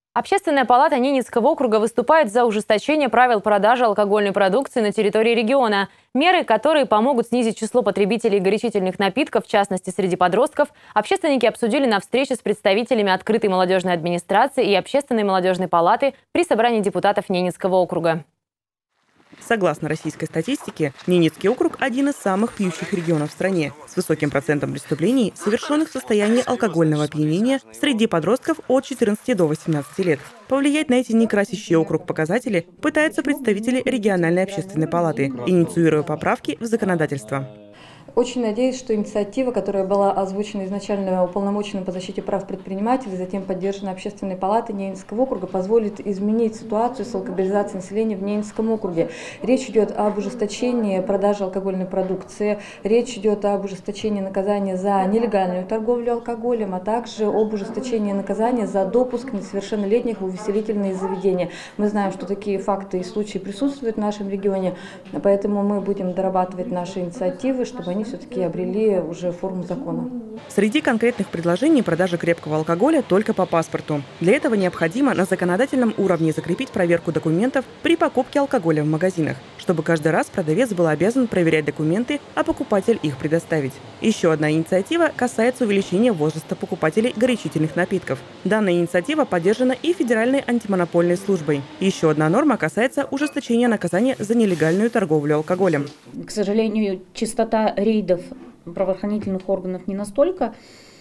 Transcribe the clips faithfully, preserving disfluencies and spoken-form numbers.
Общественная палата Ненецкого округа выступает за ужесточение правил продажи алкогольной продукции на территории региона. Меры, которые помогут снизить число потребителей горячительных напитков, в частности среди подростков, общественники обсудили на встрече с представителями открытой молодежной администрации и общественной молодежной палаты при собрании депутатов Ненецкого округа. Согласно российской статистике, Ненецкий округ – один из самых пьющих регионов в стране, с высоким процентом преступлений, совершенных в состоянии алкогольного опьянения среди подростков от четырнадцати до восемнадцати лет. Повлиять на эти некрасящие округ показатели пытаются представители региональной общественной палаты, инициируя поправки в законодательство. Очень надеюсь, что инициатива, которая была озвучена изначально уполномоченным по защите прав предпринимателей, затем поддержана Общественной палатой Ненецкого округа, позволит изменить ситуацию с алкоголизацией населения в Ненецком округе. Речь идет об ужесточении продажи алкогольной продукции, речь идет об ужесточении наказания за нелегальную торговлю алкоголем, а также об ужесточении наказания за допуск несовершеннолетних в увеселительные заведения. Мы знаем, что такие факты и случаи присутствуют в нашем регионе, поэтому мы будем дорабатывать наши инициативы, чтобы они все-таки обрели уже форму закона. Среди конкретных предложений продажа крепкого алкоголя только по паспорту. Для этого необходимо на законодательном уровне закрепить проверку документов при покупке алкоголя в магазинах, чтобы каждый раз продавец был обязан проверять документы, а покупатель их предоставить. Еще одна инициатива касается увеличения возраста покупателей горячительных напитков. Данная инициатива поддержана и Федеральной антимонопольной службой. Еще одна норма касается ужесточения наказания за нелегальную торговлю алкоголем. К сожалению, частота рейдов правоохранительных органов не настолько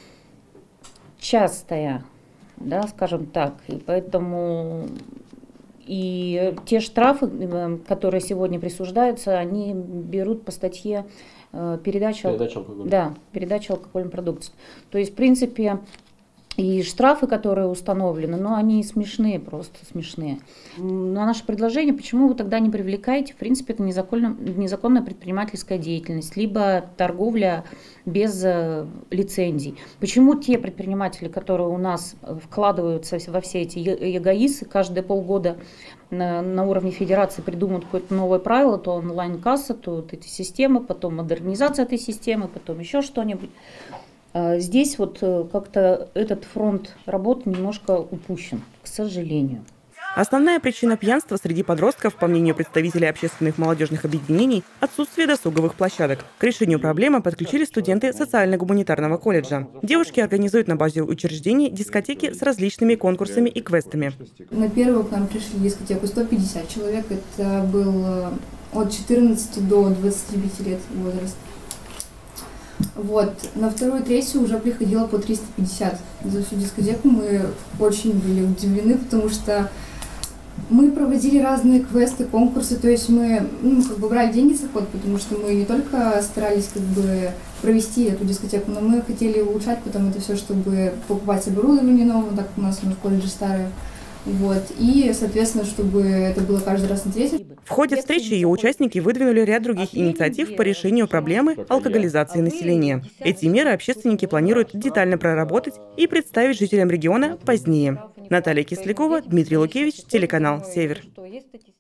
частая, да, скажем так, и поэтому и те штрафы, которые сегодня присуждаются, они берут по статье передача, передача алкоголя. Да, передача алкогольной продукции. То есть, в принципе, и штрафы, которые установлены, но они смешные, просто смешные. На наше предложение, почему вы тогда не привлекаете, в принципе, это незаконная, незаконная предпринимательская деятельность, либо торговля без лицензий. Почему те предприниматели, которые у нас вкладываются во все эти ЕГАИСы, каждые полгода на, на уровне федерации придумают какое-то новое правило, то онлайн-касса, то вот эти системы, потом модернизация этой системы, потом еще что-нибудь. Здесь вот как-то этот фронт работы немножко упущен, к сожалению. Основная причина пьянства среди подростков, по мнению представителей общественных молодежных объединений, отсутствие досуговых площадок. К решению проблемы подключили студенты социально-гуманитарного колледжа. Девушки организуют на базе учреждений дискотеки с различными конкурсами и квестами. На первую к нам пришли дискотеку сто пятьдесят человек. Это был от четырнадцати до двадцати пяти лет возраст. Вот. На вторую, третью уже приходило по триста пятьдесят. За всю дискотеку мы очень были удивлены, потому что мы проводили разные квесты, конкурсы, то есть мы ну, как бы брали деньги за ход, потому что мы не только старались как бы провести эту дискотеку, но мы хотели улучшать потом это все, чтобы покупать оборудование новое, так как у нас в колледже старое. Вот. И, соответственно, чтобы это было каждый раз интересно. В ходе встречи ее участники выдвинули ряд других инициатив по решению проблемы алкоголизации населения. Эти меры общественники планируют детально проработать и представить жителям региона позднее. Наталья Кислякова, Дмитрий Лукевич, телеканал «Север».